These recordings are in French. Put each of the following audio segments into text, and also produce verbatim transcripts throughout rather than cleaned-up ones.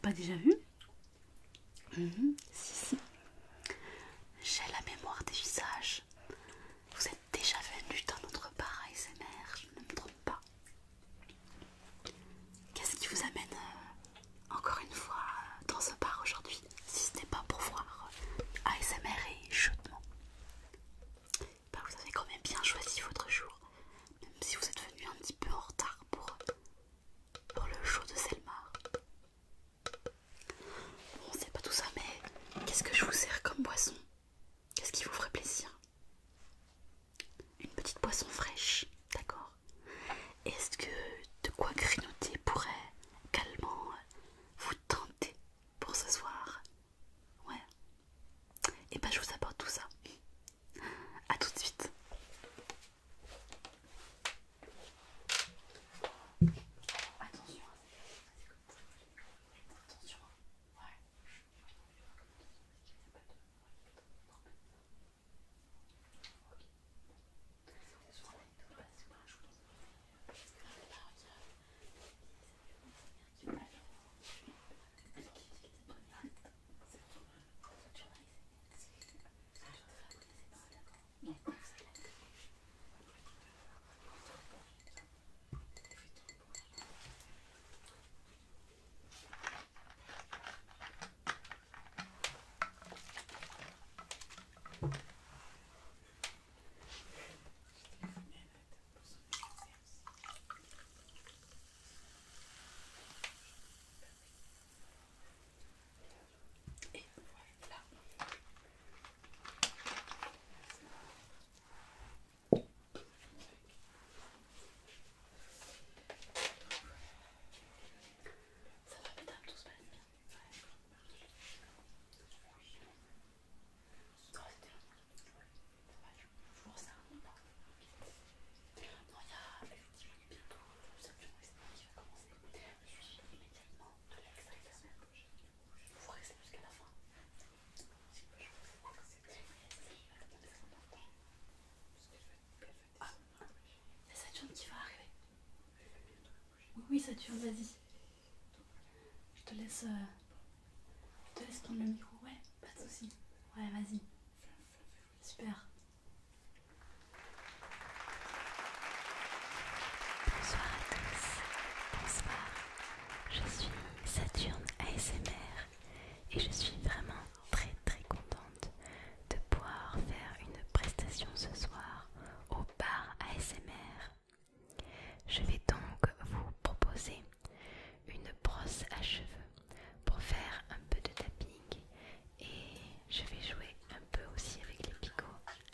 pas déjà vu? Mmh, si, si. J'ai la mémoire des visages. Vous êtes déjà venu dans notre bar A S M R, je ne me trompe pas. Qu'est-ce qui vous amène euh, encore une fois euh, dans ce bar aujourd'hui, si ce n'est pas pour voir euh, A S M R et chaudement? Bah, vous avez quand même bien choisi votre jour, même si vous êtes venu un petit peu en retard pour, pour le show de Selmar. Bon, c'est pas tout ça, mais qu'est-ce que je vous sers comme boisson? Qu'est-ce qui vous ferait plaisir? Une petite boisson fraîche, d'accord? Est-ce que de quoi grignoter pourrait également vous tenter pour ce soir? Ouais. Et ben je vous apporte tout ça. A tout de suite. Attention. Attention. Ouais. Qui va arriver. Oui, oui, Saturne, vas-y. Je te laisse. Euh, je te laisse prendre le micro. Ouais, pas de soucis. Ouais, vas-y. Super. Bonsoir à tous. Bonsoir. Je suis Saturne A S M R et je suis vraiment très très contente de pouvoir faire une prestation ce soir au bar A S M R. Je vais donc vous proposer une brosse à cheveux pour faire un peu de tapping et je vais jouer un peu aussi avec les picots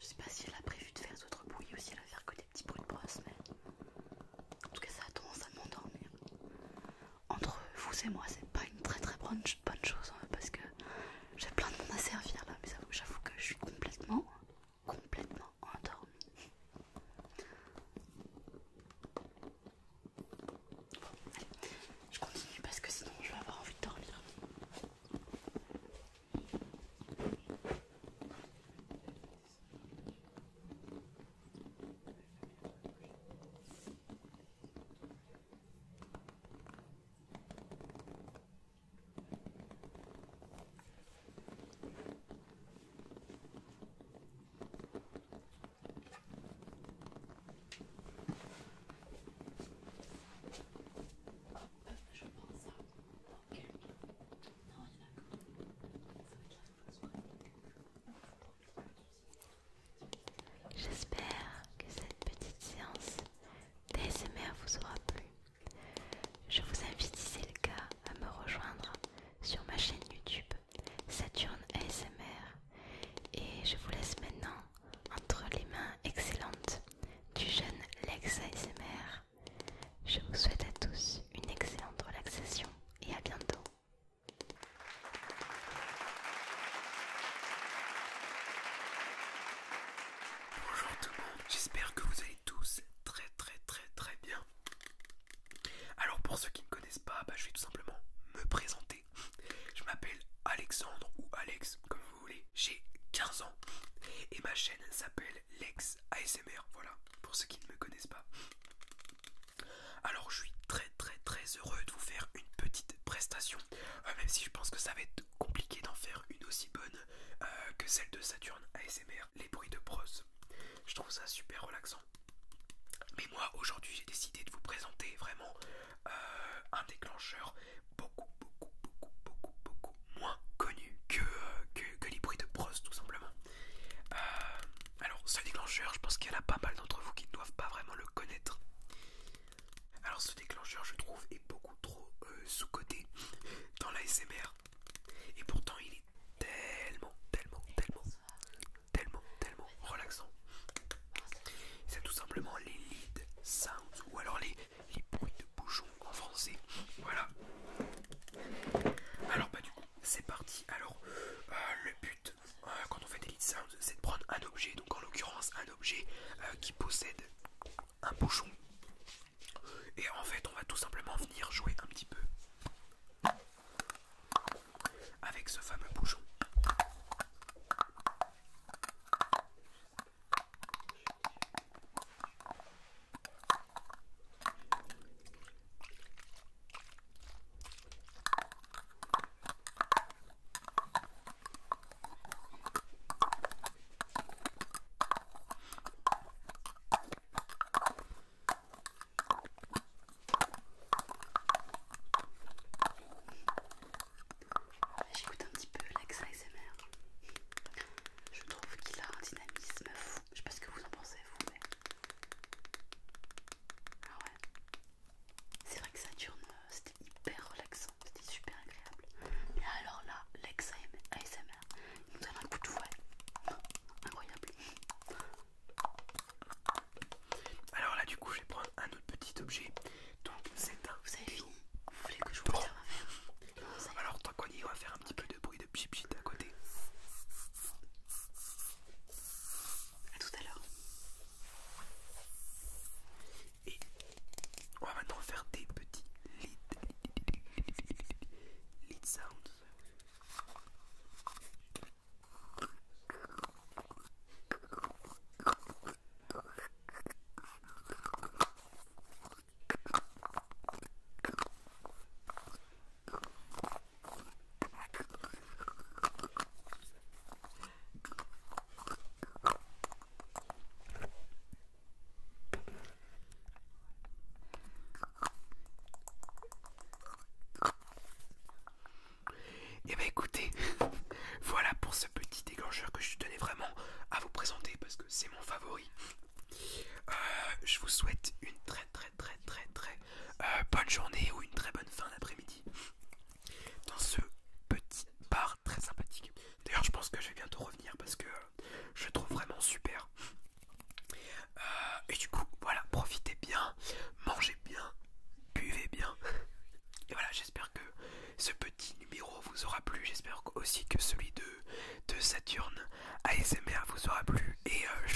sais pas si elle a prévu de faire d'autres bruits ou si elle va faire que des petits bruits de brosse, mais en tout cas ça a tendance à m'endormir. Entre vous et moi, c'est pas une très très bonne, bonne chose hein, parce que j'ai plein de monde à servir là, mais j'avoue que je suis complètement, complètement endormie. Bon, allez, je continue parce que sinon je vais avoir envie de dormir. Je pense ça. Ok. Non, il y a J'espère que cette petite séance d'A S M R vous aura plu. Je vous invite, si c'est le cas, à me rejoindre sur ma chaîne YouTube Saturne A S M R. Et je vous laisse maintenant entre les mains excellentes du jeune Lex A S M R. Je vous souhaite à tous une excellente relaxation et à bientôt. Bonjour tout le monde, j'espère que vous allez tous très très très très bien. Alors pour ceux qui ne me connaissent pas, bah, je vais tout simplement me présenter. Je m'appelle Alexandre ou Alex comme vous voulez, j'ai quinze ans et ma chaîne s'appelle Lex A S M R, voilà, pour ceux qui ne me connaissent pas. Alors je suis très très très heureux de vous faire une petite prestation, euh, même si je pense que ça va être compliqué d'en faire une aussi bonne euh, que celle de Saturne A S M R, les bruits de brosse. Je trouve ça super relaxant. Mais moi aujourd'hui j'ai décidé de vous présenter vraiment euh, un déclencheur beaucoup beaucoup beaucoup beaucoup beaucoup moins connu que, euh, que, que les bruits de brosse tout simplement. Euh, alors ce déclencheur, je pense qu'il y en a pas mal d'entre vous qui ne doivent pas vraiment le connaître. Alors ce déclencheur je trouve est beaucoup trop euh, sous-coté dans l'A S M R. Et pourtant il est tellement, tellement, tellement, tellement, tellement relaxant. C'est tout simplement les lead sounds ou alors les, les bruits de bouchons en français. Voilà. Alors bah du coup c'est parti. Alors euh, le but euh, quand on fait des lead sounds c'est de prendre un objet, donc en l'occurrence un objet euh, qui possède un bouchon. Et en fait on va tout simplement venir jouer un petit peu avec ce fameux bouchon. J'écoute un petit peu Lex A S M R. Je trouve qu'il a un dynamisme fou. Je sais pas ce que vous en pensez vous, mais ah ouais. C'est vrai que Saturne euh, c'était hyper relaxant, c'était super agréable. Et alors là, Lex A S M R, il nous donne un coup de fouet. Incroyable. Alors là du coup je vais prendre un autre petit objet. Donc c'est un... Vous avez fini? Vous voulez que je vous serve un verre? Non, ça y est. Alors tant qu'on y est, on va faire un petit peu de bruit de pchit pchit à côté. À tout à l'heure. Et on va maintenant faire des petits lead, lead sounds. Et bah écoutez, voilà pour ce petit déclencheur que je tenais vraiment à vous présenter parce que c'est mon favori. Euh, je vous souhaite une très très très très très euh, bonne journée ou une très bonne fin d'après-midi dans ce petit bar très sympathique. D'ailleurs je pense que je vais bientôt revenir parce que euh, je le trouve vraiment super. A S M R vous aura plu et euh,